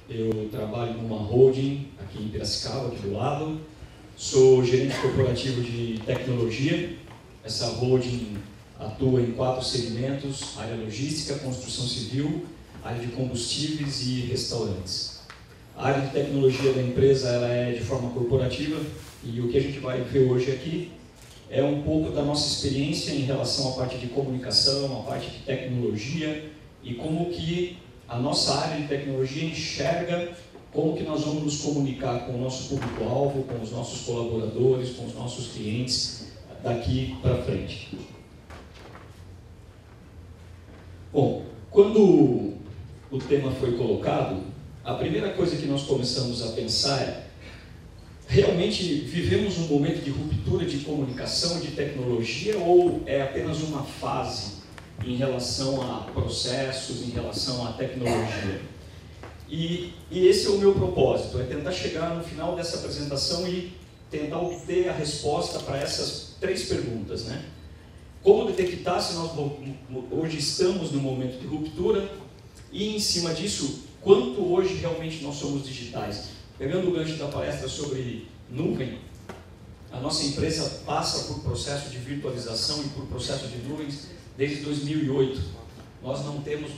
Eu trabalho numa holding aqui em Piracicaba, aqui do lado. Sou gerente corporativo de tecnologia. Essa holding atua em 4 segmentos: área logística, construção civil, área de combustíveis e restaurantes. A área de tecnologia da empresa ela é de forma corporativa e o que a gente vai ver hoje aqui é um pouco da nossa experiência em relação à parte de comunicação, à parte de tecnologia e como que a nossa área de tecnologia enxerga como que nós vamos nos comunicar com o nosso público-alvo, com os nossos colaboradores, com os nossos clientes daqui para frente. Bom, quando o tema foi colocado, a primeira coisa que nós começamos a pensar é: realmente vivemos um momento de ruptura de comunicação, de tecnologia, ou é apenas uma fase em relação a processos, em relação à tecnologia? E esse é o meu propósito, é tentar chegar no final dessa apresentação e tentar obter a resposta para essas 3 perguntas, né? Como detectar se nós hoje estamos num momento de ruptura e, em cima disso, quanto hoje realmente nós somos digitais. Pegando o gancho da palestra sobre nuvem, a nossa empresa passa por processo de virtualização e por processo de nuvens desde 2008. Nós não temos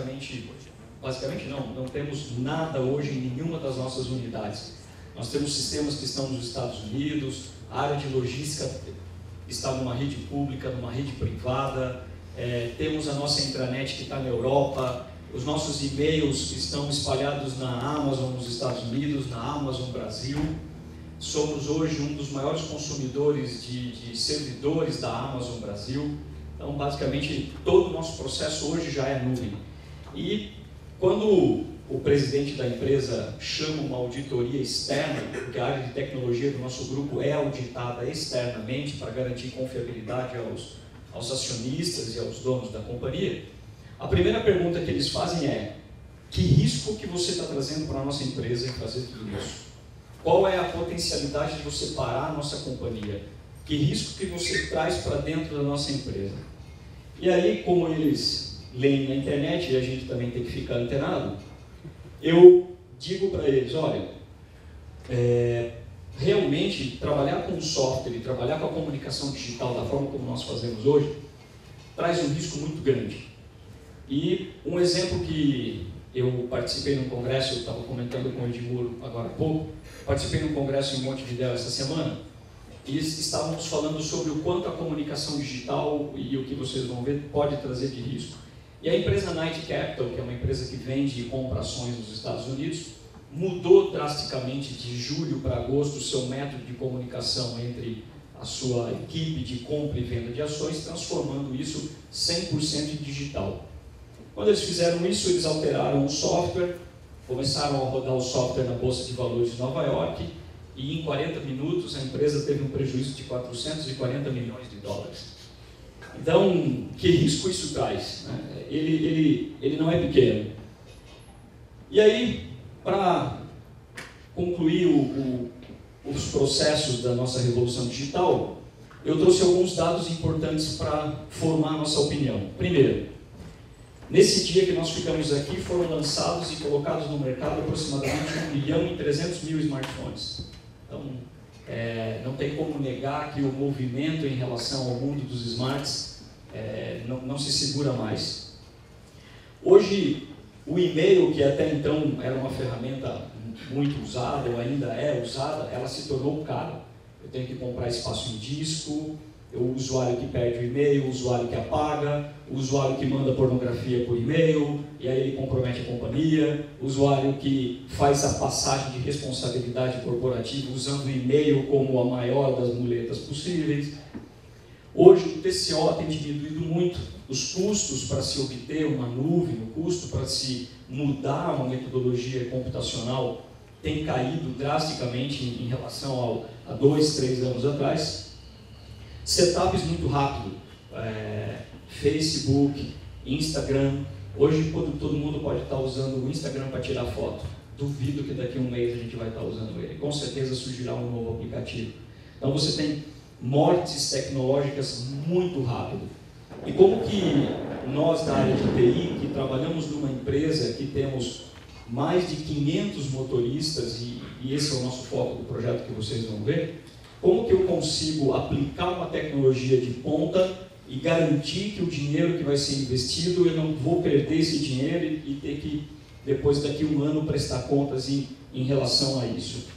não temos nada hoje em nenhuma das nossas unidades. Nós temos sistemas que estão nos Estados Unidos, a área de logística está numa rede pública, numa rede privada, temos a nossa intranet que está na Europa, os nossos e-mails estão espalhados na Amazon nos Estados Unidos, na Amazon Brasil. Somos hoje um dos maiores consumidores de servidores da Amazon Brasil. Então, basicamente, todo o nosso processo hoje já é nuvem. E quando o presidente da empresa chama uma auditoria externa, porque a área de tecnologia do nosso grupo é auditada externamente para garantir confiabilidade aos acionistas e aos donos da companhia, a primeira pergunta que eles fazem é: que risco que você está trazendo para a nossa empresa em fazer tudo isso? Qual é a potencialidade de você parar a nossa companhia? Que risco que você traz para dentro da nossa empresa? E aí, como eles leem na internet e a gente também tem que ficar antenado, eu digo para eles: olha, realmente trabalhar com software e trabalhar com a comunicação digital da forma como nós fazemos hoje traz um risco muito grande. E um exemplo que eu participei num congresso, eu estava comentando com o Edmuro agora há pouco, participei num congresso em Montevidéu essa semana, e estávamos falando sobre o quanto a comunicação digital e o que vocês vão ver pode trazer de risco. E a empresa Knight Capital, que é uma empresa que vende e compra ações nos Estados Unidos, mudou drasticamente de julho para agosto o seu método de comunicação entre a sua equipe de compra e venda de ações, transformando isso 100% em digital. Quando eles fizeram isso, eles alteraram o software, começaram a rodar o software na Bolsa de Valores de Nova York, e em 40 minutos a empresa teve um prejuízo de 440 milhões de dólares. Então, que risco isso traz, né? Ele não é pequeno. E aí, para concluir os processos da nossa revolução digital, eu trouxe alguns dados importantes para formar a nossa opinião. Primeiro, nesse dia que nós ficamos aqui, foram lançados e colocados no mercado aproximadamente 1.300.000 smartphones. Então, não tem como negar que o movimento em relação ao mundo dos smarts não se segura mais. Hoje, o e-mail, que até então era uma ferramenta muito usada, ou ainda é usada, ela se tornou cara. Eu tenho que comprar espaço em disco, o usuário que perde o e-mail, o usuário que apaga, o usuário que manda pornografia por e-mail, e aí ele compromete a companhia, o usuário que faz a passagem de responsabilidade corporativa usando o e-mail como a maior das muletas possíveis. Hoje o TCO tem diminuído muito, os custos para se obter uma nuvem, o custo para se mudar uma metodologia computacional tem caído drasticamente em relação a 2, 3 anos atrás. Setups muito rápido, Facebook, Instagram. Hoje todo mundo pode estar usando o Instagram para tirar foto. Duvido que daqui a um mês a gente vai estar usando ele. Com certeza surgirá um novo aplicativo. Então você tem mortes tecnológicas muito rápido. E como que nós da área de TI, que trabalhamos numa empresa que temos mais de 500 motoristas, e esse é o nosso foco do projeto que vocês vão ver, como que eu consigo aplicar uma tecnologia de ponta e garantir que o dinheiro que vai ser investido, eu não vou perder esse dinheiro e ter que, depois daqui a um ano, prestar contas em relação a isso.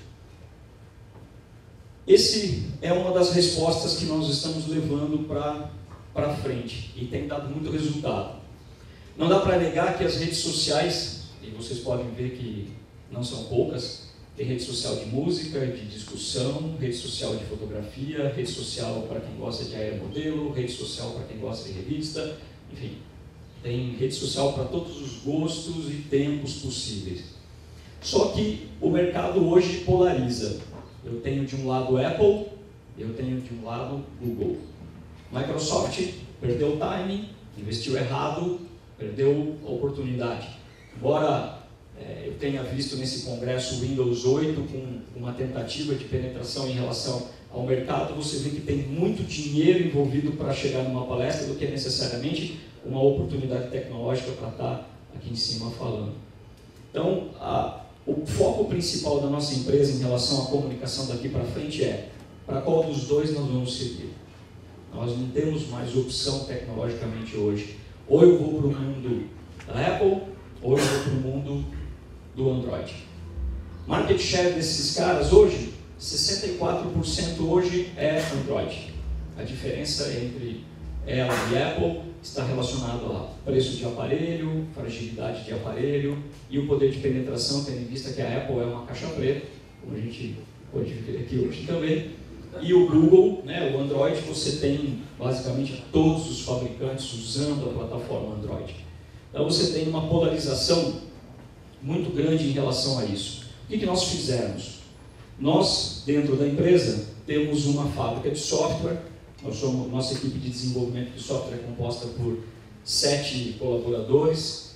Esse é uma das respostas que nós estamos levando para frente e tem dado muito resultado. Não dá para negar que as redes sociais, e vocês podem ver que não são poucas, tem rede social de música, de discussão, rede social de fotografia, rede social para quem gosta de aeromodelo, rede social para quem gosta de revista, enfim, tem rede social para todos os gostos e tempos possíveis. Só que o mercado hoje polariza. Eu tenho de um lado Apple, eu tenho de um lado Google. Microsoft perdeu o timing, investiu errado, perdeu a oportunidade. Embora eu tenha visto nesse congresso o Windows 8 com uma tentativa de penetração em relação ao mercado, você vê que tem muito dinheiro envolvido para chegar numa palestra do que é necessariamente uma oportunidade tecnológica para estar aqui em cima falando. Então, o foco principal da nossa empresa em relação à comunicação daqui para frente é para qual dos dois nós vamos seguir. Nós não temos mais opção tecnologicamente hoje. Ou eu vou para o mundo da Apple, ou eu vou para o mundo do Android. Market share desses caras hoje, 64% hoje é Android. A diferença entre ela e Apple está relacionado a preço de aparelho, fragilidade de aparelho e o poder de penetração, tendo em vista que a Apple é uma caixa preta, como a gente pode ver aqui hoje também. E o Google, né, o Android, você tem basicamente todos os fabricantes usando a plataforma Android. Então você tem uma polarização muito grande em relação a isso. O que nós fizemos? Nós, dentro da empresa, temos uma fábrica de software. Nossa equipe de desenvolvimento de software é composta por 7 colaboradores.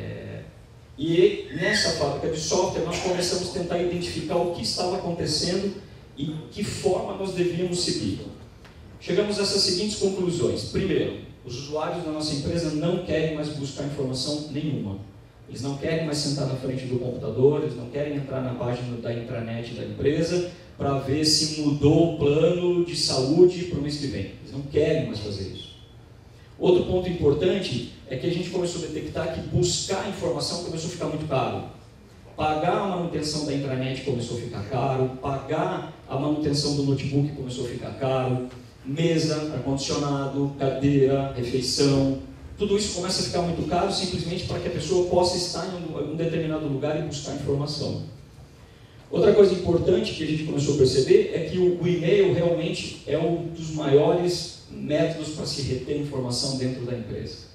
E nessa fábrica de software nós começamos a tentar identificar o que estava acontecendo e que forma nós devíamos seguir. Chegamos a essas seguintes conclusões. Primeiro, os usuários da nossa empresa não querem mais buscar informação nenhuma. Eles não querem mais sentar na frente do computador, eles não querem entrar na página da intranet da empresa para ver se mudou o plano de saúde para o mês que vem. Eles não querem mais fazer isso. Outro ponto importante é que a gente começou a detectar que buscar informação começou a ficar muito caro. Pagar a manutenção da intranet começou a ficar caro, pagar a manutenção do notebook começou a ficar caro, mesa, ar-condicionado, cadeira, refeição, tudo isso começa a ficar muito caro simplesmente para que a pessoa possa estar em um determinado lugar e buscar informação. Outra coisa importante que a gente começou a perceber é que o e-mail realmente é um dos maiores métodos para se reter informação dentro da empresa.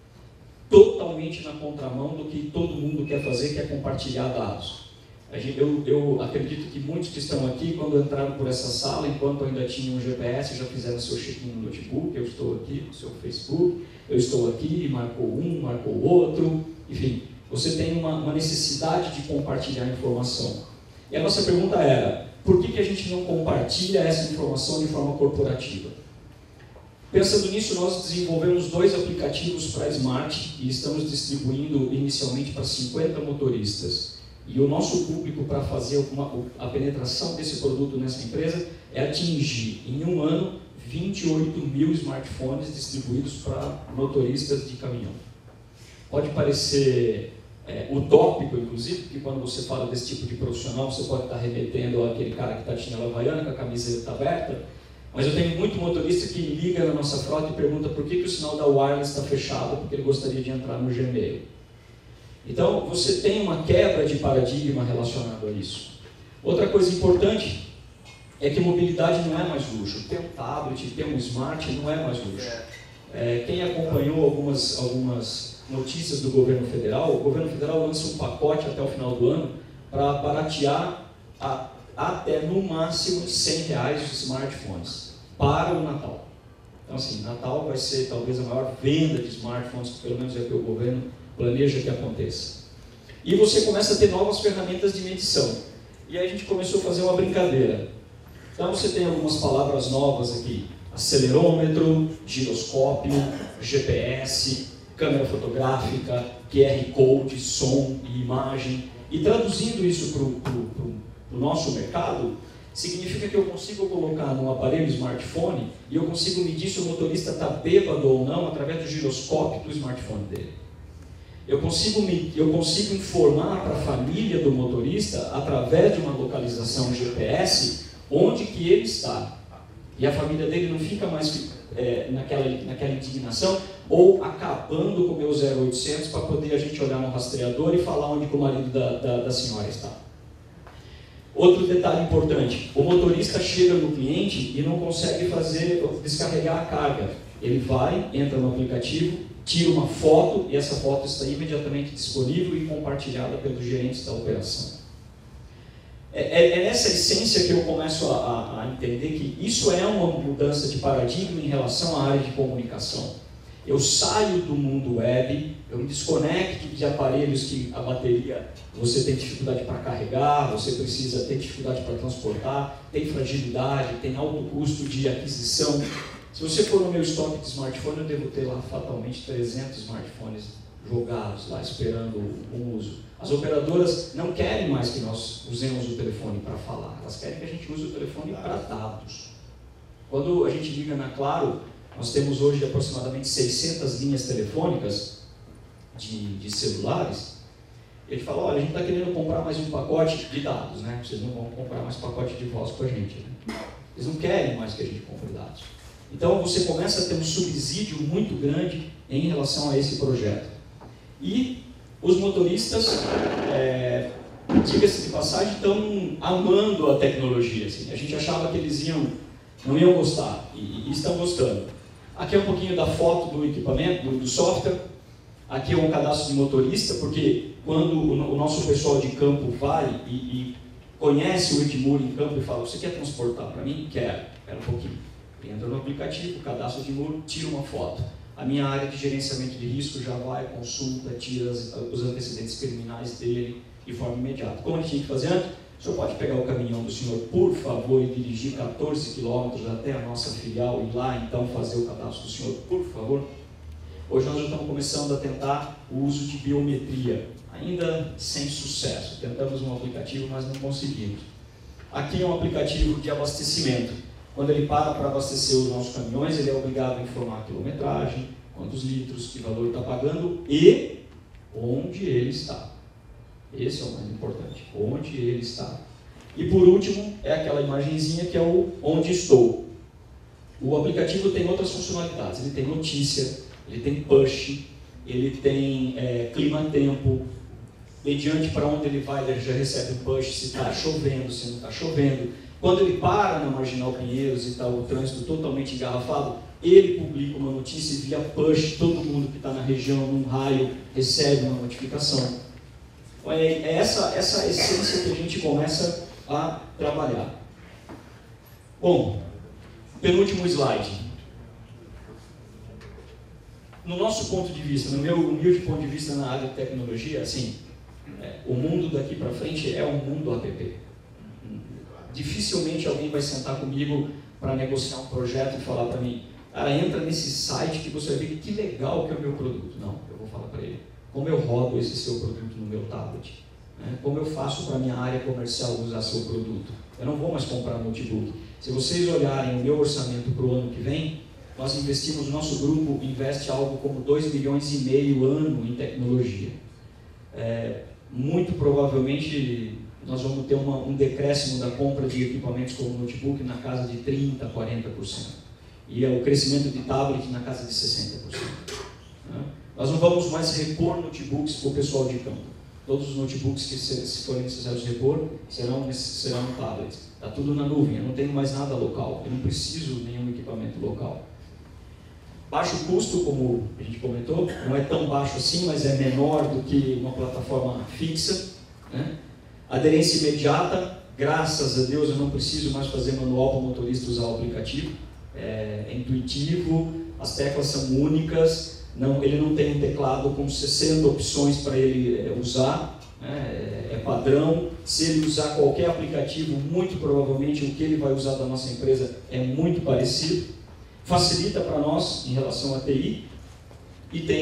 Totalmente na contramão do que todo mundo quer fazer, que é compartilhar dados. Eu acredito que muitos que estão aqui, quando entraram por essa sala, enquanto ainda tinham um GPS, já fizeram seu check-in no notebook, eu estou aqui no seu Facebook, eu estou aqui, marcou um, marcou outro, enfim, você tem uma necessidade de compartilhar informação. E a nossa pergunta era, por que a gente não compartilha essa informação de forma corporativa? Pensando nisso, nós desenvolvemos 2 aplicativos para Smart e estamos distribuindo inicialmente para 50 motoristas. E o nosso público para fazer a penetração desse produto nessa empresa é atingir, em um ano, 28 mil smartphones distribuídos para motoristas de caminhão. Pode parecer utópico, inclusive, porque quando você fala desse tipo de profissional, você pode estar remetendo àquele cara que está de chinela havaiana, com a camiseta aberta, mas eu tenho muito motorista que liga na nossa frota e pergunta por que o sinal da wireless está fechado, porque ele gostaria de entrar no Gmail. Então, você tem uma quebra de paradigma relacionado a isso. Outra coisa importante é que mobilidade não é mais luxo. Ter um tablet, ter um smart não é mais luxo. Quem acompanhou algumas notícias do governo federal, o governo federal lança um pacote até o final do ano para baratear até no máximo R$100 os smartphones para o Natal. Então, assim, Natal vai ser talvez a maior venda de smartphones, que pelo menos é o que o governo planeja que aconteça. E você começa a ter novas ferramentas de medição. E aí a gente começou a fazer uma brincadeira. Então você tem algumas palavras novas aqui. Acelerômetro, giroscópio, GPS. câmera fotográfica, QR Code, som e imagem. E traduzindo isso para o nosso mercado, significa que eu consigo colocar no aparelho smartphone e eu consigo medir se o motorista está bêbado ou não através do giroscópio do smartphone dele. Eu consigo informar para a família do motorista, através de uma localização GPS, onde que ele está. E a família dele não fica mais naquela indignação, ou acabando com o meu 0800 para poder a gente olhar no rastreador e falar onde que o marido da senhora está. Outro detalhe importante, o motorista chega no cliente e não consegue descarregar a carga. Ele vai, entra no aplicativo, tira uma foto e essa foto está imediatamente disponível e compartilhada pelos gerentes da operação. É nessa essência que eu começo a entender que isso é uma mudança de paradigma em relação à área de comunicação. Eu saio do mundo web, eu me desconecto de aparelhos que a bateria você tem dificuldade para carregar, você tem dificuldade para transportar, tem fragilidade, tem alto custo de aquisição. Se você for no meu estoque de smartphone, eu devo ter lá fatalmente 300 smartphones jogados lá, esperando um uso. As operadoras não querem mais que nós usemos o telefone para falar, elas querem que a gente use o telefone para dados. Quando a gente liga na Claro, nós temos hoje aproximadamente 600 linhas telefônicas de celulares. Ele fala, olha, a gente está querendo comprar mais um pacote de dados, né? Vocês não vão comprar mais pacote de voz com a gente, né? Eles não querem mais que a gente compre dados. Então você começa a ter um subsídio muito grande em relação a esse projeto. E os motoristas, diga-se de passagem, estão amando a tecnologia. Assim. A gente achava que eles não iam gostar, e estão gostando. Aqui é um pouquinho da foto do equipamento, do software. Aqui é um cadastro de motorista, porque quando o nosso pessoal de campo vai e conhece o Edmure em campo e fala, você quer transportar para mim? Quero. Espera um pouquinho. Entra no aplicativo, cadastro de muro, tira uma foto. A minha área de gerenciamento de risco já vai, consulta, tira os antecedentes criminais dele de forma imediata. Como a gente tinha que fazer antes? O senhor pode pegar o caminhão do senhor, por favor, e dirigir 14 quilômetros até a nossa filial e lá, então, fazer o cadastro do senhor, por favor? Hoje nós já estamos começando a tentar o uso de biometria, ainda sem sucesso. Tentamos um aplicativo, mas não conseguimos. Aqui é um aplicativo de abastecimento. Quando ele para abastecer os nossos caminhões, ele é obrigado a informar a quilometragem, quantos litros, que valor está pagando e onde ele está. Esse é o mais importante, onde ele está. E por último, é aquela imagenzinha que é o onde estou. O aplicativo tem outras funcionalidades, ele tem notícia, ele tem push, ele tem clima-tempo, mediante para onde ele vai, ele já recebe um push se está chovendo, se não está chovendo. Quando ele para na Marginal Pinheiros e está o trânsito totalmente engarrafado, ele publica uma notícia via push, todo mundo que está na região, num raio, recebe uma notificação. É essa essência que a gente começa a trabalhar. Bom, penúltimo slide. No nosso ponto de vista, no meu humilde ponto de vista na área de tecnologia, assim, o mundo daqui para frente é um mundo app. Dificilmente alguém vai sentar comigo para negociar um projeto e falar para mim, cara, entra nesse site que você vai ver que legal que é o meu produto. Não, eu vou falar para ele, como eu rodo esse seu produto no meu tablet, né? Como eu faço para a minha área comercial usar seu produto. Eu não vou mais comprar notebook. Se vocês olharem o meu orçamento para o ano que vem, nós investimos, nosso grupo investe algo como 2,5 milhões ano em tecnologia. Muito provavelmente nós vamos ter um decréscimo da compra de equipamentos como notebook na casa de 30%, 40%. E o crescimento de tablet na casa de 60%. Né? Nós não vamos mais repor notebooks para o pessoal de campo. Todos os notebooks que se forem necessários repor serão tablets. Está tudo na nuvem, eu não tenho mais nada local, eu não preciso de nenhum equipamento local. Baixo custo, como a gente comentou, não é tão baixo assim, mas é menor do que uma plataforma fixa. Né? Aderência imediata, graças a Deus eu não preciso mais fazer manual para o motorista usar o aplicativo. É intuitivo, as teclas são únicas, ele não tem um teclado com 60 opções para ele usar, né? É padrão. Se ele usar qualquer aplicativo, muito provavelmente o que ele vai usar da nossa empresa é muito parecido. Facilita para nós em relação à TI e tem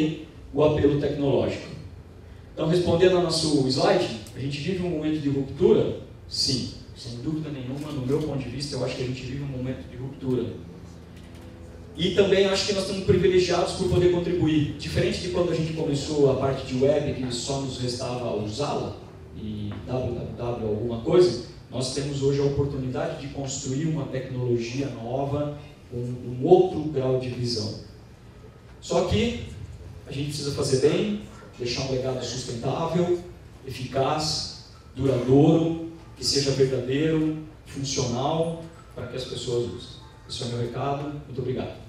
o apelo tecnológico. Então, respondendo ao nosso slide, a gente vive um momento de ruptura? Sim, sem dúvida nenhuma, no meu ponto de vista, eu acho que a gente vive um momento de ruptura. E também acho que nós estamos privilegiados por poder contribuir. Diferente de quando a gente começou a parte de web, que só nos restava usá-la, e www alguma coisa, nós temos hoje a oportunidade de construir uma tecnologia nova, com um outro grau de visão. Só que a gente precisa fazer bem, deixar um legado sustentável, eficaz, duradouro, que seja verdadeiro, funcional, para que as pessoas usem. Esse é o meu recado. Muito obrigado.